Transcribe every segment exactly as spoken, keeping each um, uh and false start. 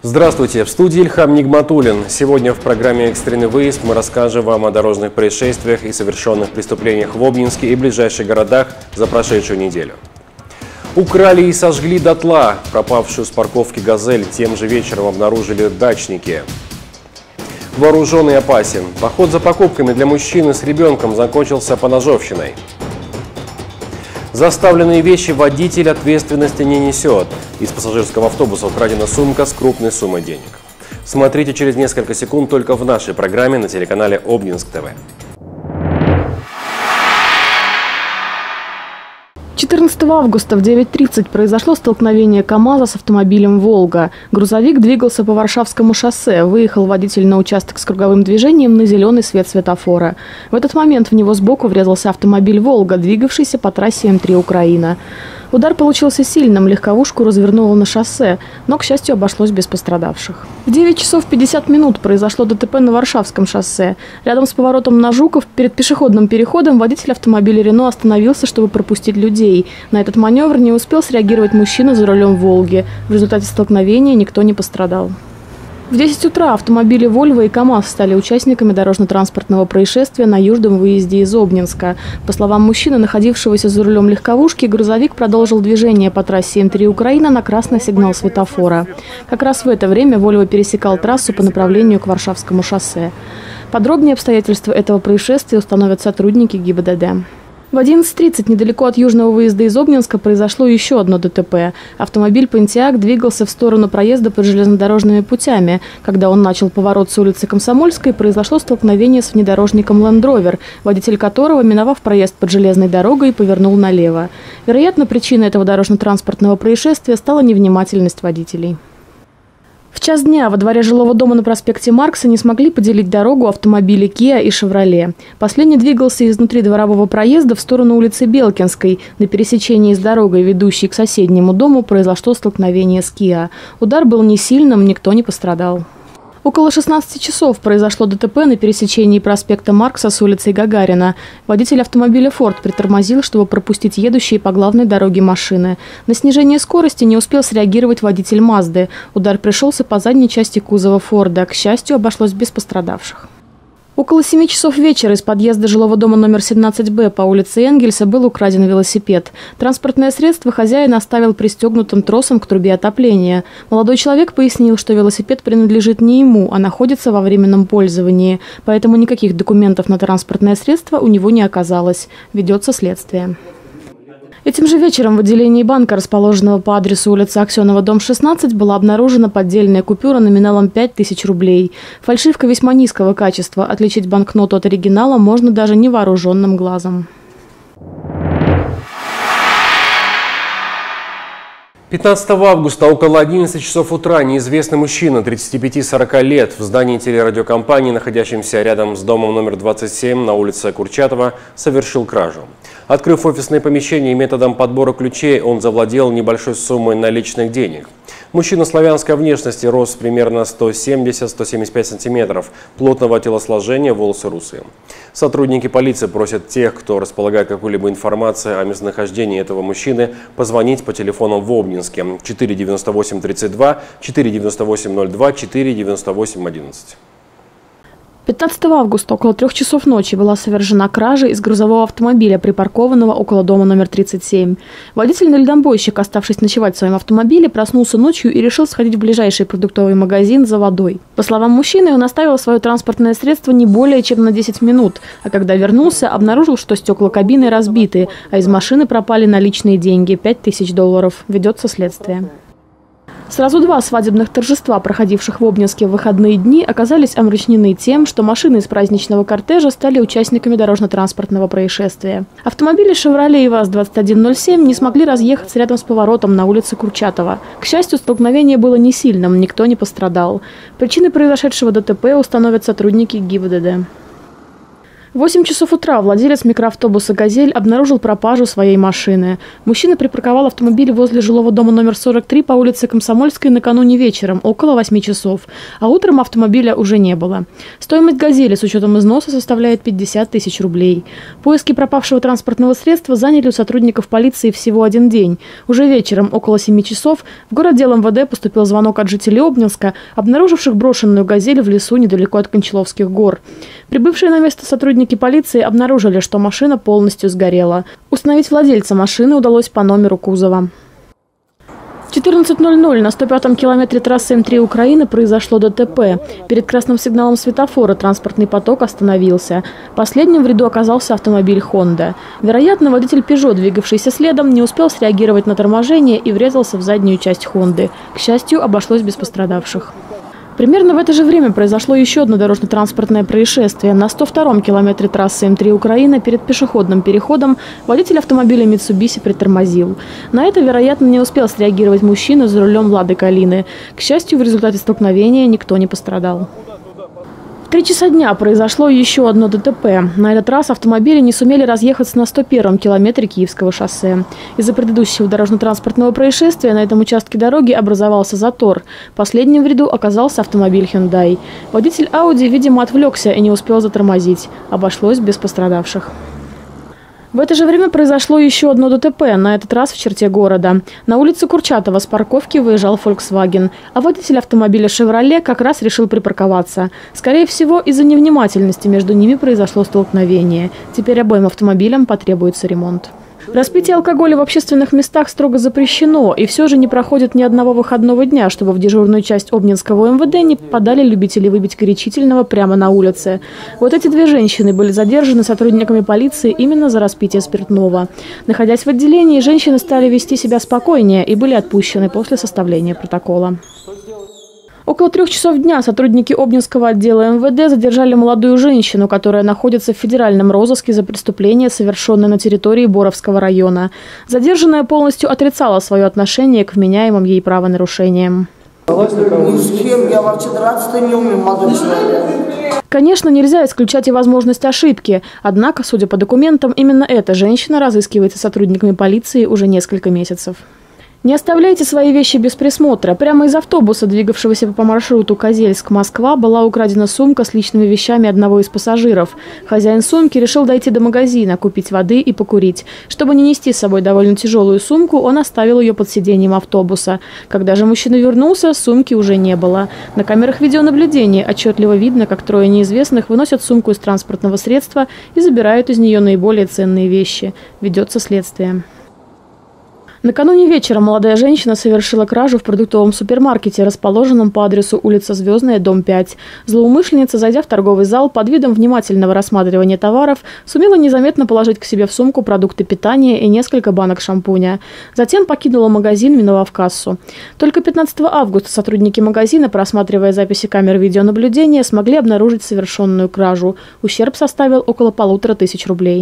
Здравствуйте, в студии Ильхам Нигматуллин. Сегодня в программе «Экстренный выезд» мы расскажем вам о дорожных происшествиях и совершенных преступлениях в Обнинске и ближайших городах за прошедшую неделю. Украли и сожгли дотла пропавшую с парковки «Газель». Тем же вечером обнаружили дачники. Вооруженный опасен. Поход за покупками для мужчины с ребенком закончился поножовщиной. Заставленные вещи водитель ответственности не несет. Из пассажирского автобуса украдена сумка с крупной суммой денег. Смотрите через несколько секунд только в нашей программе на телеканале Обнинск ТВ. четырнадцатого августа в девять тридцать произошло столкновение КАМАЗа с автомобилем «Волга». Грузовик двигался по Варшавскому шоссе. Выехал водитель на участок с круговым движением на зеленый свет светофора. В этот момент в него сбоку врезался автомобиль «Волга», двигавшийся по трассе М три «Украина». Удар получился сильным, легковушку развернуло на шоссе, но, к счастью, обошлось без пострадавших. В девять часов пятьдесят минут произошло ДТП на Варшавском шоссе. Рядом с поворотом на Жуков перед пешеходным переходом водитель автомобиля «Рено» остановился, чтобы пропустить людей. На этот маневр не успел среагировать мужчина за рулем «Волги». В результате столкновения никто не пострадал. В десять утра автомобили «Вольво» и КАМАЗ стали участниками дорожно-транспортного происшествия на южном выезде из Обнинска. По словам мужчины, находившегося за рулем легковушки, грузовик продолжил движение по трассе М три «Украина» на красный сигнал светофора. Как раз в это время «Вольво» пересекал трассу по направлению к Варшавскому шоссе. Подробнее обстоятельства этого происшествия установят сотрудники ГИБДД. В одиннадцать тридцать недалеко от южного выезда из Обнинска произошло еще одно ДТП. Автомобиль «Понтиак» двигался в сторону проезда под железнодорожными путями. Когда он начал поворот с улицы Комсомольской, произошло столкновение с внедорожником «Ленд Ровер», водитель которого, миновав проезд под железной дорогой, повернул налево. Вероятно, причиной этого дорожно-транспортного происшествия стала невнимательность водителей. В час дня во дворе жилого дома на проспекте Маркса не смогли поделить дорогу автомобили «Киа» и «Шевроле». Последний двигался изнутри дворового проезда в сторону улицы Белкинской. На пересечении с дорогой, ведущей к соседнему дому, произошло столкновение с «Киа». Удар был не сильным, никто не пострадал. Около шестнадцати часов произошло ДТП на пересечении проспекта Маркса с улицей Гагарина. Водитель автомобиля «Форд» притормозил, чтобы пропустить едущие по главной дороге машины. На снижение скорости не успел среагировать водитель «Мазды». Удар пришелся по задней части кузова «Форда». К счастью, обошлось без пострадавших. Около семи часов вечера из подъезда жилого дома номер семнадцать Б по улице Энгельса был украден велосипед. Транспортное средство хозяин оставил пристегнутым тросом к трубе отопления. Молодой человек пояснил, что велосипед принадлежит не ему, а находится во временном пользовании. Поэтому никаких документов на транспортное средство у него не оказалось. Ведется следствие. Этим же вечером в отделении банка, расположенного по адресу улица Аксенова, дом шестнадцать, была обнаружена поддельная купюра номиналом пять тысяч рублей. Фальшивка весьма низкого качества. Отличить банкноту от оригинала можно даже невооруженным глазом. пятнадцатого августа около одиннадцати часов утра неизвестный мужчина тридцати пяти — сорока лет в здании телерадиокомпании, находящемся рядом с домом номер двадцать семь на улице Курчатова, совершил кражу. Открыв офисное помещение методом подбора ключей, он завладел небольшой суммой наличных денег. Мужчина славянской внешности, рост примерно сто семьдесят — сто семьдесят пять сантиметров, плотного телосложения, волосы русые. Сотрудники полиции просят тех, кто располагает какой-либо информацией о местонахождении этого мужчины, позвонить по телефонам в Обнинске четыре девяносто восемь тридцать два, четыре девяносто восемь ноль два, четыре девяносто восемь одиннадцать. пятнадцатого августа около трех часов ночи была совершена кража из грузового автомобиля, припаркованного около дома номер тридцать семь. Водитель-дальнобойщик, оставшись ночевать в своем автомобиле, проснулся ночью и решил сходить в ближайший продуктовый магазин за водой. По словам мужчины, он оставил свое транспортное средство не более чем на десять минут, а когда вернулся, обнаружил, что стекла кабины разбиты, а из машины пропали наличные деньги – пять тысяч долларов. Ведется следствие. Сразу два свадебных торжества, проходивших в Обнинске в выходные дни, оказались омрачнены тем, что машины из праздничного кортежа стали участниками дорожно-транспортного происшествия. Автомобили «Шевроле» и ВАЗ двадцать один ноль семь не смогли разъехаться рядом с поворотом на улице Курчатова. К счастью, столкновение было не сильным, никто не пострадал. Причины произошедшего ДТП установят сотрудники ГИБДД. В восемь часов утра владелец микроавтобуса «Газель» обнаружил пропажу своей машины. Мужчина припарковал автомобиль возле жилого дома номер сорок три по улице Комсомольской накануне вечером, около восьми часов. А утром автомобиля уже не было. Стоимость «Газели» с учетом износа составляет пятьдесят тысяч рублей. Поиски пропавшего транспортного средства заняли у сотрудников полиции всего один день. Уже вечером, около семи часов, в городдел эм вэ дэ поступил звонок от жителей Обнинска, обнаруживших брошенную «Газель» в лесу недалеко от Кончаловских гор. Прибывшие на место сотрудники Сотрудники полиции обнаружили, что машина полностью сгорела. Установить владельца машины удалось по номеру кузова. В четырнадцать ноль ноль на сто пятом километре трассы эм три Украины произошло дэ тэ пэ. Перед красным сигналом светофора транспортный поток остановился. Последним в ряду оказался автомобиль «Хонда». Вероятно, водитель «Пежо», двигавшийся следом, не успел среагировать на торможение и врезался в заднюю часть «Хонды». К счастью, обошлось без пострадавших. Примерно в это же время произошло еще одно дорожно-транспортное происшествие. На сто втором километре трассы эм три Украина перед пешеходным переходом водитель автомобиля «Митсубиси» притормозил. На это, вероятно, не успел среагировать мужчина за рулем «Лады Калины». К счастью, в результате столкновения никто не пострадал. В три часа дня произошло еще одно дэ тэ пэ. На этот раз автомобили не сумели разъехаться на сто первом километре Киевского шоссе. Из-за предыдущего дорожно-транспортного происшествия на этом участке дороги образовался затор. Последним в ряду оказался автомобиль Hyundai. Водитель Audi, видимо, отвлекся и не успел затормозить. Обошлось без пострадавших. В это же время произошло еще одно дэ тэ пэ, на этот раз в черте города. На улице Курчатова с парковки выезжал Volkswagen, а водитель автомобиля Chevrolet как раз решил припарковаться. Скорее всего, из-за невнимательности между ними произошло столкновение. Теперь обоим автомобилям потребуется ремонт. Распитие алкоголя в общественных местах строго запрещено, и все же не проходит ни одного выходного дня, чтобы в дежурную часть Обнинского эм вэ дэ не попадали любители выпить горячительного прямо на улице. Вот эти две женщины были задержаны сотрудниками полиции именно за распитие спиртного. Находясь в отделении, женщины стали вести себя спокойнее и были отпущены после составления протокола. Около трех часов дня сотрудники Обнинского отдела эм вэ дэ задержали молодую женщину, которая находится в федеральном розыске за преступление, совершенное на территории Боровского района. Задержанная полностью отрицала свое отношение к вменяемым ей правонарушениям. Ни с кем я вообще драться не умею, молодой человек. Конечно, нельзя исключать и возможность ошибки. Однако, судя по документам, именно эта женщина разыскивается сотрудниками полиции уже несколько месяцев. Не оставляйте свои вещи без присмотра. Прямо из автобуса, двигавшегося по маршруту Козельск-Москва, была украдена сумка с личными вещами одного из пассажиров. Хозяин сумки решил дойти до магазина, купить воды и покурить. Чтобы не нести с собой довольно тяжелую сумку, он оставил ее под сиденьем автобуса. Когда же мужчина вернулся, сумки уже не было. На камерах видеонаблюдения отчетливо видно, как трое неизвестных выносят сумку из транспортного средства и забирают из нее наиболее ценные вещи. Ведется следствие. Накануне вечером молодая женщина совершила кражу в продуктовом супермаркете, расположенном по адресу улица Звездная, дом пять. Злоумышленница, зайдя в торговый зал, под видом внимательного рассматривания товаров, сумела незаметно положить к себе в сумку продукты питания и несколько банок шампуня. Затем покинула магазин, миновав кассу. Только пятнадцатого августа сотрудники магазина, просматривая записи камер видеонаблюдения, смогли обнаружить совершенную кражу. Ущерб составил около полутора тысяч рублей.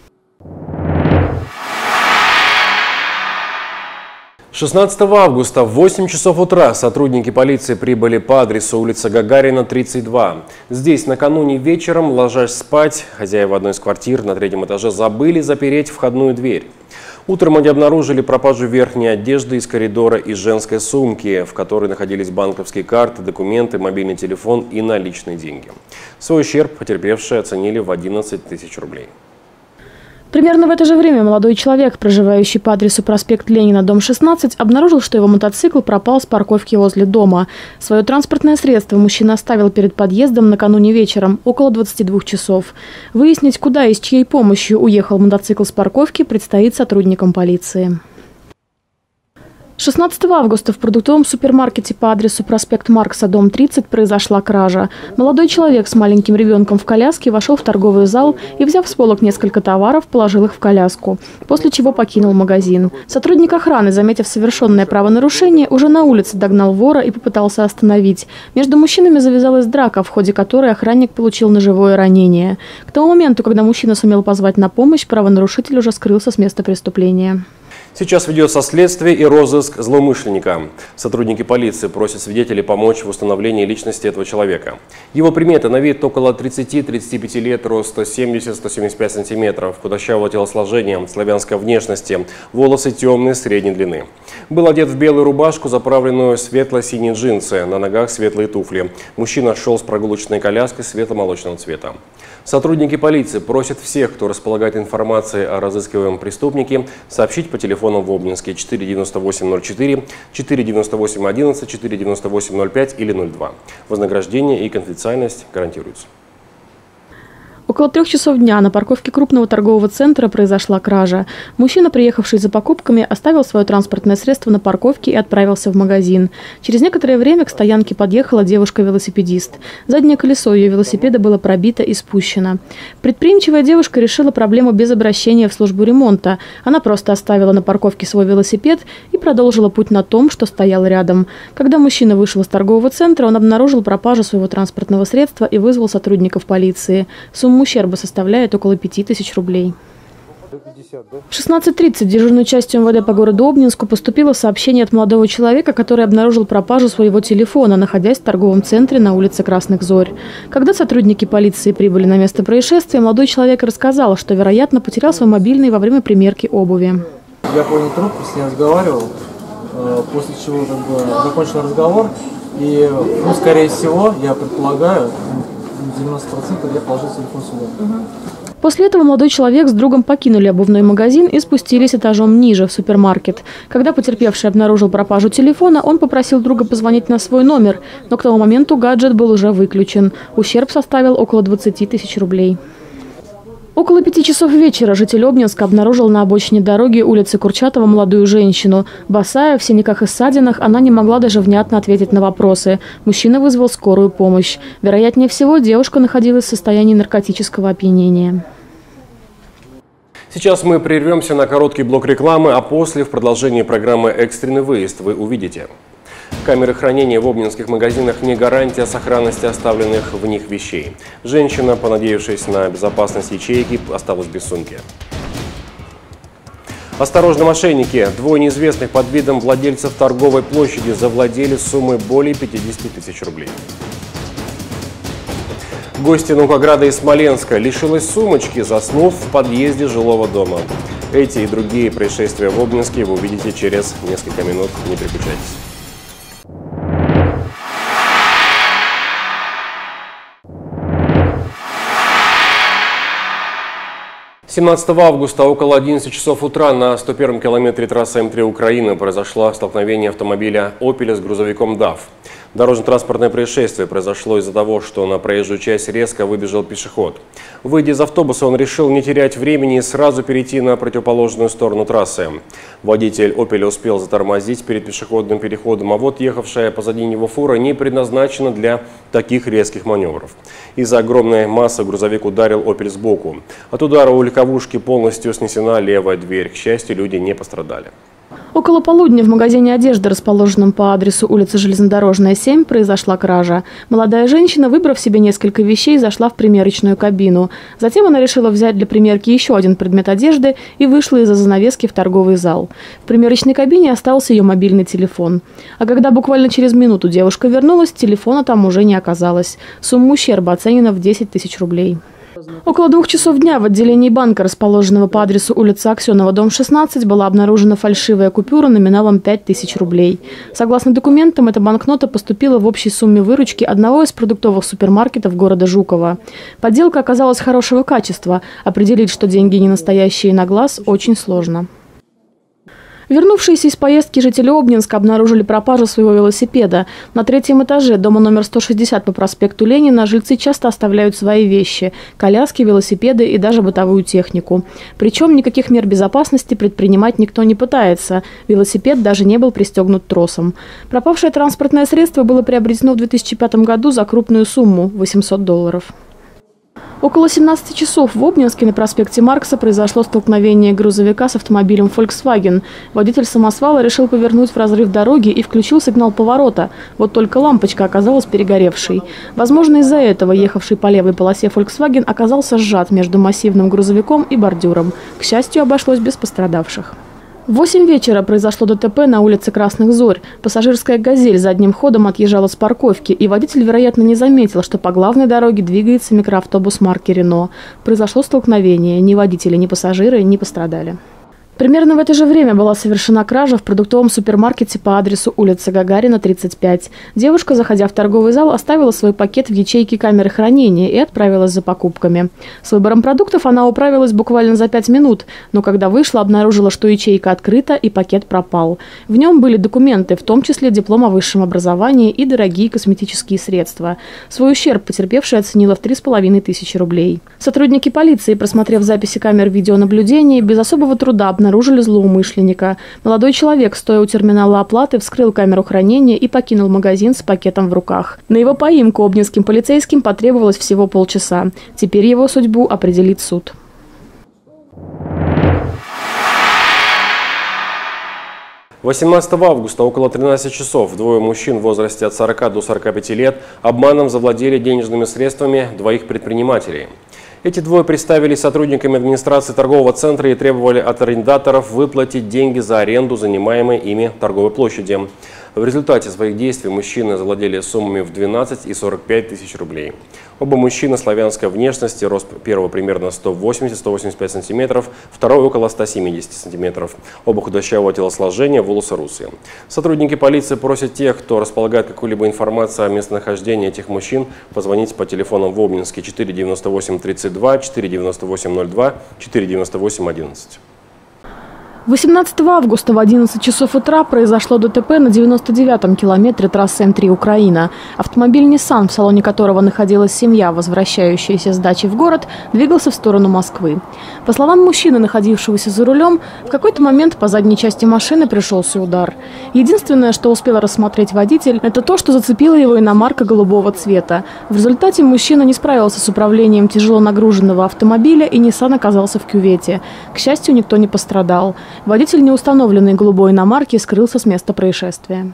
шестнадцатого августа в восемь часов утра сотрудники полиции прибыли по адресу улица Гагарина, тридцать два. Здесь накануне вечером, ложась спать, хозяева одной из квартир на третьем этаже забыли запереть входную дверь. Утром они обнаружили пропажу верхней одежды из коридора и женской сумки, в которой находились банковские карты, документы, мобильный телефон и наличные деньги. Свой ущерб потерпевшие оценили в одиннадцать тысяч рублей. Примерно в это же время молодой человек, проживающий по адресу проспект Ленина, дом шестнадцать, обнаружил, что его мотоцикл пропал с парковки возле дома. Свое транспортное средство мужчина оставил перед подъездом накануне вечером, около двадцати двух часов. Выяснить, куда и с чьей помощью уехал мотоцикл с парковки, предстоит сотрудникам полиции. шестнадцатого августа в продуктовом супермаркете по адресу проспект Маркса, дом тридцать, произошла кража. Молодой человек с маленьким ребенком в коляске вошел в торговый зал и, взяв с полок несколько товаров, положил их в коляску, после чего покинул магазин. Сотрудник охраны, заметив совершенное правонарушение, уже на улице догнал вора и попытался остановить. Между мужчинами завязалась драка, в ходе которой охранник получил ножевое ранение. К тому моменту, когда мужчина сумел позвать на помощь, правонарушитель уже скрылся с места преступления. Сейчас ведется следствие и розыск злоумышленника. Сотрудники полиции просят свидетелей помочь в установлении личности этого человека. Его приметы: на вид около тридцати-тридцати пяти лет, рост сто семьдесят — сто семьдесят пять сантиметров, худощавого телосложения, славянской внешности, волосы темные, средней длины. Был одет в белую рубашку, заправленную в светло-синие джинсы, на ногах светлые туфли. Мужчина шел с прогулочной коляской светло-молочного цвета. Сотрудники полиции просят всех, кто располагает информацией о разыскиваемом преступнике, сообщить по телефону в Обнинске четыре девяносто восемь ноль четыре, четыре девяносто восемь одиннадцать, четыре девяносто восемь ноль пять или ноль два. Вознаграждение и конфиденциальность гарантируются. Около трех часов дня на парковке крупного торгового центра произошла кража. Мужчина, приехавший за покупками, оставил свое транспортное средство на парковке и отправился в магазин. Через некоторое время к стоянке подъехала девушка-велосипедист. Заднее колесо ее велосипеда было пробито и спущено. Предприимчивая девушка решила проблему без обращения в службу ремонта. Она просто оставила на парковке свой велосипед и продолжила путь на том, что стоял рядом. Когда мужчина вышел из торгового центра, он обнаружил пропажу своего транспортного средства и вызвал сотрудников полиции. Сумма ущерба составляет около пяти тысяч рублей. В шестнадцать тридцать в дежурную часть МВД по городу Обнинску поступило сообщение от молодого человека, который обнаружил пропажу своего телефона, находясь в торговом центре на улице Красных Зорь. Когда сотрудники полиции прибыли на место происшествия, молодой человек рассказал, что, вероятно, потерял свой мобильный во время примерки обуви. Я понял трубку, с ней разговаривал, после чего как бы закончил разговор. И, ну, скорее всего, я предполагаю, девяносто процентов я положил телефон сюда. После этого молодой человек с другом покинули обувной магазин и спустились этажом ниже, в супермаркет. Когда потерпевший обнаружил пропажу телефона, он попросил друга позвонить на свой номер, но к тому моменту гаджет был уже выключен. Ущерб составил около двадцати тысяч рублей. Около пяти часов вечера житель Обнинска обнаружил на обочине дороги улицы Курчатова молодую женщину. Босая, в синяках и ссадинах, она не могла даже внятно ответить на вопросы. Мужчина вызвал скорую помощь. Вероятнее всего, девушка находилась в состоянии наркотического опьянения. Сейчас мы прервемся на короткий блок рекламы, а после, в продолжении программы «Экстренный выезд», вы увидите. Камеры хранения в обнинских магазинах не гарантия сохранности оставленных в них вещей. Женщина, понадеявшись на безопасность ячейки, осталась без сумки. Осторожно, мошенники! Двое неизвестных под видом владельцев торговой площади завладели суммой более пятидесяти тысяч рублей. Гостья Наукограда из Смоленска лишилась сумочки, заснув в подъезде жилого дома. Эти и другие происшествия в Обнинске вы увидите через несколько минут. Не переключайтесь. семнадцатого августа около одиннадцати часов утра на сто первом километре трассы М три Украины произошло столкновение автомобиля «Опеля» с грузовиком ДАФ. Дорожно-транспортное происшествие произошло из-за того, что на проезжую часть резко выбежал пешеход. Выйдя из автобуса, он решил не терять времени и сразу перейти на противоположную сторону трассы. Водитель «Опеля» успел затормозить перед пешеходным переходом, а вот ехавшая позади него фура не предназначена для таких резких маневров. Из-за огромной массы грузовик ударил «Опель» сбоку. От удара у легковушки полностью снесена левая дверь. К счастью, люди не пострадали. Около полудня в магазине одежды, расположенном по адресу улица Железнодорожная, семь, произошла кража. Молодая женщина, выбрав себе несколько вещей, зашла в примерочную кабину. Затем она решила взять для примерки еще один предмет одежды и вышла из-за занавески в торговый зал. В примерочной кабине остался ее мобильный телефон. А когда буквально через минуту девушка вернулась, телефона там уже не оказалось. Сумма ущерба оценена в десять тысяч рублей. Около двух часов дня в отделении банка, расположенного по адресу улица Аксенова, дом шестнадцать, была обнаружена фальшивая купюра номиналом пять тысяч рублей. Согласно документам, эта банкнота поступила в общей сумме выручки одного из продуктовых супермаркетов города Жукова. Подделка оказалась хорошего качества. Определить, что деньги не настоящие на глаз, очень сложно. Вернувшиеся из поездки жители Обнинска обнаружили пропажу своего велосипеда. На третьем этаже дома номер сто шестьдесят по проспекту Ленина жильцы часто оставляют свои вещи – коляски, велосипеды и даже бытовую технику. Причем никаких мер безопасности предпринимать никто не пытается. Велосипед даже не был пристегнут тросом. Пропавшее транспортное средство было приобретено в две тысячи пятом году за крупную сумму – восемьсот долларов. Около семнадцати часов в Обнинске на проспекте Маркса произошло столкновение грузовика с автомобилем Volkswagen. Водитель самосвала решил повернуть в разрыв дороги и включил сигнал поворота. Вот только лампочка оказалась перегоревшей. Возможно, из-за этого ехавший по левой полосе Volkswagen оказался сжат между массивным грузовиком и бордюром. К счастью, обошлось без пострадавших. В восемь вечера произошло ДТП на улице Красных Зорь. Пассажирская «Газель» задним ходом отъезжала с парковки, и водитель, вероятно, не заметил, что по главной дороге двигается микроавтобус марки «Рено». Произошло столкновение. Ни водители, ни пассажиры не пострадали. Примерно в это же время была совершена кража в продуктовом супермаркете по адресу улица Гагарина, тридцать пять. Девушка, заходя в торговый зал, оставила свой пакет в ячейке камеры хранения и отправилась за покупками. С выбором продуктов она управилась буквально за пять минут, но когда вышла, обнаружила, что ячейка открыта и пакет пропал. В нем были документы, в том числе диплом о высшем образовании и дорогие косметические средства. Свой ущерб потерпевшая оценила в три с половиной тысячи рублей. Сотрудники полиции, просмотрев записи камер видеонаблюдения, без особого труда обнаружили, обнаружили злоумышленника. Молодой человек, стоя у терминала оплаты, вскрыл камеру хранения и покинул магазин с пакетом в руках. На его поимку обнинским полицейским потребовалось всего полчаса. Теперь его судьбу определит суд. восемнадцатого августа около тринадцати часов двое мужчин в возрасте от сорока до сорока пяти лет обманом завладели денежными средствами двоих предпринимателей. Эти двое представились сотрудниками администрации торгового центра и требовали от арендаторов выплатить деньги за аренду занимаемой ими торговой площади. В результате своих действий мужчины завладели суммами в двенадцать и сорок пять тысяч рублей. Оба мужчины славянской внешности, рост первого примерно сто восемьдесят — сто восемьдесят пять сантиметров, второй около ста семидесяти сантиметров. Оба худощавого телосложения, волосы русые. Сотрудники полиции просят тех, кто располагает какой-либо информацией о местонахождении этих мужчин, позвонить по телефонам в Обнинске четыре девяносто восемь тридцать два, четыре девяносто восемь ноль два, четыре девяносто восемь одиннадцать. восемнадцатого августа в одиннадцать часов утра произошло ДТП на девяносто девятом километре трассы М три «Украина». Автомобиль Nissan, в салоне которого находилась семья, возвращающаяся с дачи в город, двигался в сторону Москвы. По словам мужчины, находившегося за рулем, в какой-то момент по задней части машины пришелся удар. Единственное, что успел рассмотреть водитель, это то, что зацепила его иномарка голубого цвета. В результате мужчина не справился с управлением тяжело нагруженного автомобиля, и Nissan оказался в кювете. К счастью, никто не пострадал. Водитель неустановленной голубой иномарки скрылся с места происшествия.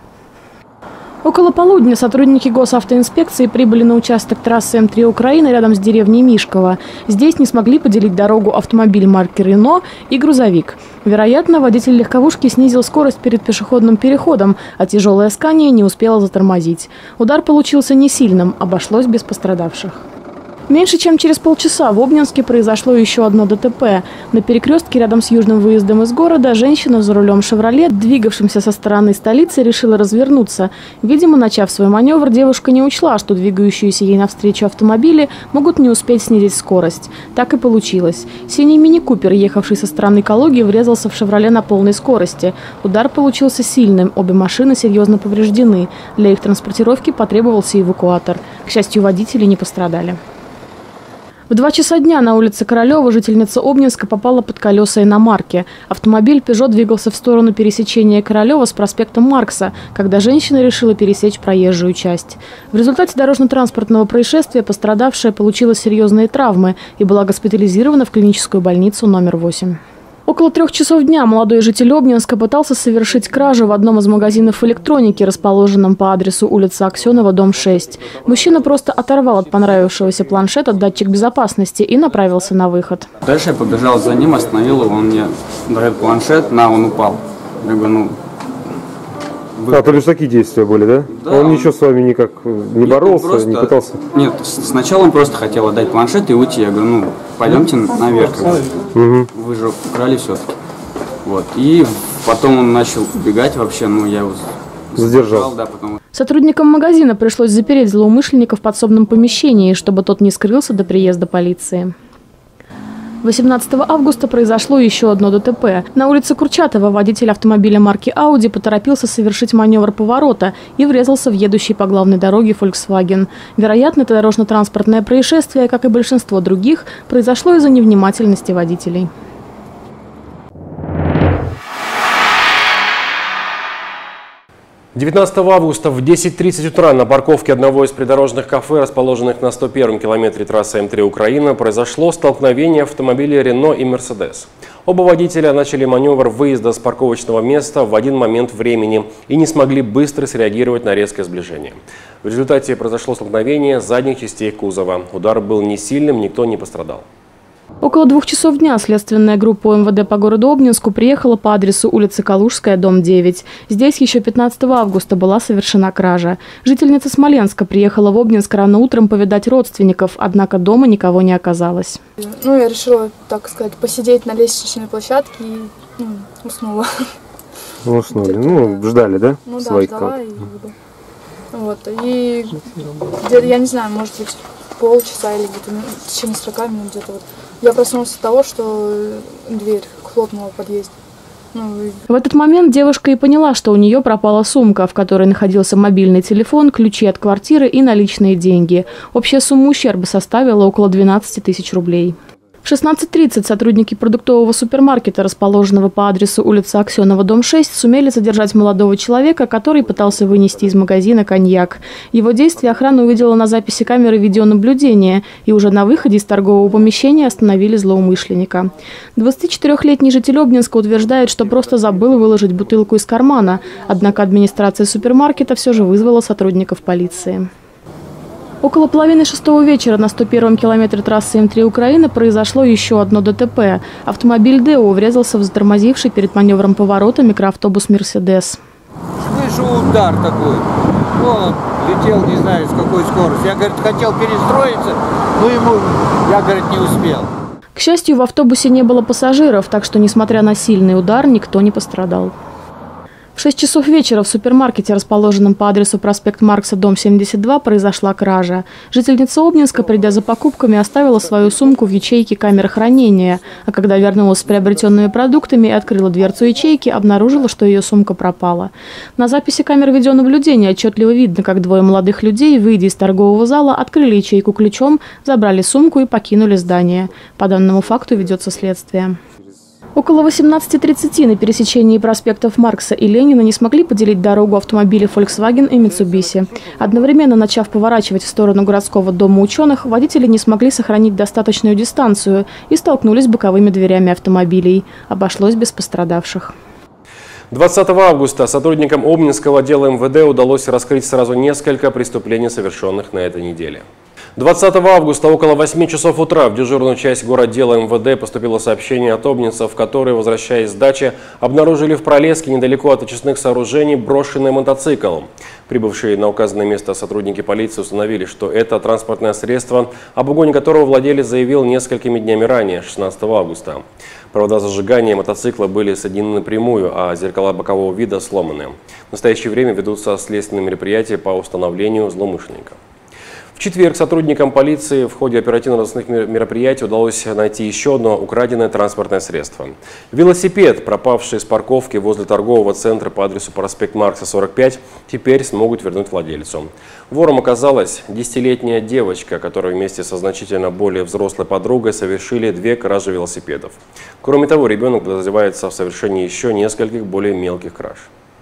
Около полудня сотрудники госавтоинспекции прибыли на участок трассы М три «Украина» рядом с деревней Мишково. Здесь не смогли поделить дорогу автомобиль марки «Рено» и грузовик. Вероятно, водитель легковушки снизил скорость перед пешеходным переходом, а тяжелая «Скания» не успела затормозить. Удар получился не сильным, обошлось без пострадавших. Меньше чем через полчаса в Обнинске произошло еще одно ДТП. На перекрестке рядом с южным выездом из города женщина за рулем «Шевроле», двигавшимся со стороны столицы, решила развернуться. Видимо, начав свой маневр, девушка не учла, что двигающиеся ей навстречу автомобили могут не успеть снизить скорость. Так и получилось. Синий мини-купер, ехавший со стороны Калуги, врезался в «Шевроле» на полной скорости. Удар получился сильным, обе машины серьезно повреждены. Для их транспортировки потребовался эвакуатор. К счастью, водители не пострадали. В два часа дня на улице Королева жительница Обнинска попала под колеса иномарки. Автомобиль «Пежо» двигался в сторону пересечения Королева с проспектом Маркса, когда женщина решила пересечь проезжую часть. В результате дорожно-транспортного происшествия пострадавшая получила серьезные травмы и была госпитализирована в клиническую больницу номер восемь. Около трех часов дня молодой житель Обнинска пытался совершить кражу в одном из магазинов электроники, расположенном по адресу улица Аксенова, дом шесть. Мужчина просто оторвал от понравившегося планшета датчик безопасности и направился на выход. Дальше я побежал за ним, остановил его, он мне дает планшет, на, он упал. Я говорю, ну... А, то лишь такие действия были, да? Да. Он ничего с вами никак не боролся, просто... не пытался? Нет, сначала он просто хотел отдать планшет и уйти. Я говорю, ну, пойдемте наверх. Угу. Вы же украли все-таки. Вот. И потом он начал убегать вообще, ну, я его задержал. Да, потом... Сотрудникам магазина пришлось запереть злоумышленника в подсобном помещении, чтобы тот не скрылся до приезда полиции. восемнадцатого августа произошло еще одно ДТП. На улице Курчатова водитель автомобиля марки «Ауди» поторопился совершить маневр поворота и врезался в едущий по главной дороге Volkswagen. Вероятно, это дорожно-транспортное происшествие, как и большинство других, произошло из-за невнимательности водителей. девятнадцатого августа в десять тридцать утра на парковке одного из придорожных кафе, расположенных на сто первом километре трассы М три «Украина», произошло столкновение автомобилей «Рено» и «Мерседес». Оба водителя начали маневр выезда с парковочного места в один момент времени и не смогли быстро среагировать на резкое сближение. В результате произошло столкновение задних частей кузова. Удар был не сильным, никто не пострадал. Около двух часов дня следственная группа МВД по городу Обнинску приехала по адресу улица Калужская, дом девять. Здесь еще пятнадцатого августа была совершена кража. Жительница Смоленска приехала в Обнинск рано утром повидать родственников, однако дома никого не оказалось. Ну, я решила, так сказать, посидеть на лестничной площадке и ну, уснула. Ну, уснули. Ну, ждали, да? Ну да, Своих ждала и вот. И где-то, я не знаю, может быть, полчаса или где-то в течение сорока минут где-то вот. Я проснулась от того, что дверь хлопнула в подъезде. Ну, и... В этот момент девушка и поняла, что у нее пропала сумка, в которой находился мобильный телефон, ключи от квартиры и наличные деньги. Общая сумма ущерба составила около двенадцати тысяч рублей. В шестнадцать тридцать сотрудники продуктового супермаркета, расположенного по адресу улица Аксенова, дом шесть, сумели задержать молодого человека, который пытался вынести из магазина коньяк. Его действия охрана увидела на записи камеры видеонаблюдения, и уже на выходе из торгового помещения остановили злоумышленника. двадцатичетырёхлетний житель Обнинска утверждает, что просто забыл выложить бутылку из кармана, однако администрация супермаркета все же вызвала сотрудников полиции. Около половины шестого вечера на сто первом километре трассы М три Украины произошло еще одно ДТП. Автомобиль ДЭО врезался в затормозивший перед маневром поворота микроавтобус «Мерседес». Слышу удар такой. Он летел, не знаю, с какой скоростью. Я, говорит, хотел перестроиться, но ему, я, говорит, не успел. К счастью, в автобусе не было пассажиров, так что, несмотря на сильный удар, никто не пострадал. В шесть часов вечера в супермаркете, расположенном по адресу проспект Маркса, дом семьдесят два, произошла кража. Жительница Обнинска, придя за покупками, оставила свою сумку в ячейке камеры хранения, а когда вернулась с приобретенными продуктами и открыла дверцу ячейки, обнаружила, что ее сумка пропала. На записи камер видеонаблюдения отчетливо видно, как двое молодых людей, выйдя из торгового зала, открыли ячейку ключом, забрали сумку и покинули здание. По данному факту ведется следствие. Около восемнадцати тридцати на пересечении проспектов Маркса и Ленина не смогли поделить дорогу автомобили Volkswagen и Mitsubishi. Одновременно начав поворачивать в сторону городского дома ученых, водители не смогли сохранить достаточную дистанцию и столкнулись с боковыми дверями автомобилей. Обошлось без пострадавших. двадцатого августа сотрудникам Обнинского отдела МВД удалось раскрыть сразу несколько преступлений, совершенных на этой неделе. двадцатого августа около восьми часов утра в дежурную часть городдела МВД поступило сообщение от обнинцев, которые, возвращаясь с дачи, обнаружили в пролеске недалеко от очистных сооружений брошенный мотоцикл. Прибывшие на указанное место сотрудники полиции установили, что это транспортное средство, об угоне которого владелец заявил несколькими днями ранее, шестнадцатого августа. Провода зажигания мотоцикла были соединены напрямую, а зеркала бокового вида сломаны. В настоящее время ведутся следственные мероприятия по установлению злоумышленника. В четверг сотрудникам полиции в ходе оперативно-розыскных мероприятий удалось найти еще одно украденное транспортное средство. Велосипед, пропавший с парковки возле торгового центра по адресу проспект Маркса, сорок пять, теперь смогут вернуть владельцу. Вором оказалась десятилетняя девочка, которая вместе со значительно более взрослой подругой совершили две кражи велосипедов. Кроме того, ребенок подозревается в совершении еще нескольких более мелких краж.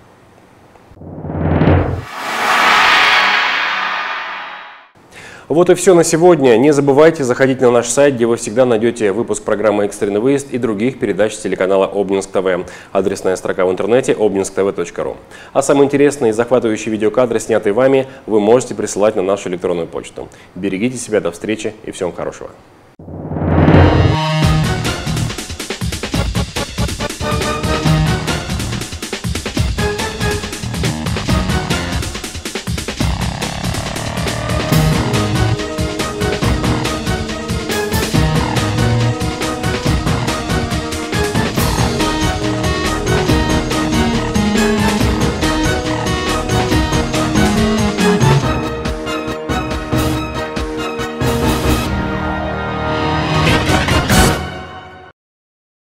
Вот и все на сегодня. Не забывайте заходить на наш сайт, где вы всегда найдете выпуск программы «Экстренный выезд» и других передач телеканала Обнинск ТВ. Адресная строка в интернете обнинск тэ вэ точка ру. А самые интересные и захватывающие видеокадры, снятые вами, вы можете присылать на нашу электронную почту. Берегите себя, до встречи и всем хорошего.